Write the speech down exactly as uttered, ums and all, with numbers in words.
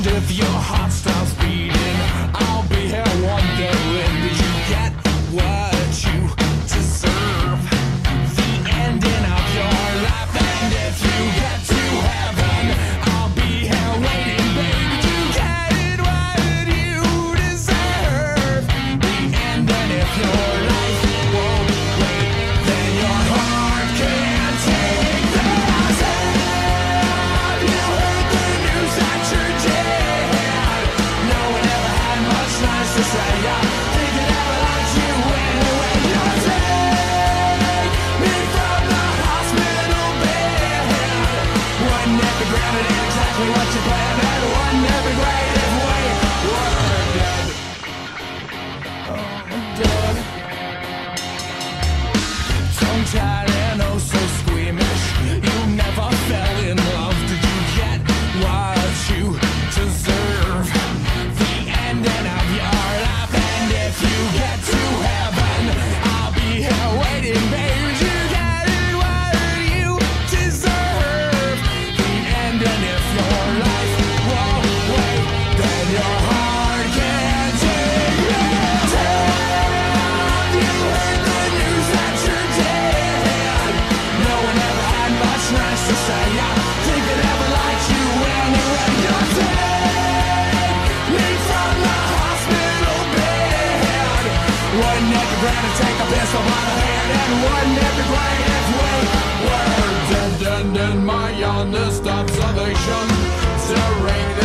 And if your heart stops beating, I'll be here wondering, did you get what you deserve? The ending of your life. And if you get to heaven, I'll be here waiting, baby. Did you get what you deserve? The ending if your life won't wait, then your heart can't take the sound. You heard the news that you're dead. No one ever had much nice to say. I think it ever liked you anyway. You take me from the hospital bed. One never granted exactly what you planned, and one never great if we were dead. Oh, dead. Tongue-tied and oh so squeamish. You never fell in love. Did you get what you deserve? The ending of your life. And if you get to heaven, I'll be here waiting, baby. Did you get what you deserve? The ending if your life won't wait, then your heart can't take the sound. You heard the news that you're dead. No one ever had much nice to say. I think it ever liked you anyway. You take me from the hospital bed. One never grant and take a pistol by the hand, and one never great if we were dead. And in my honest observation, serene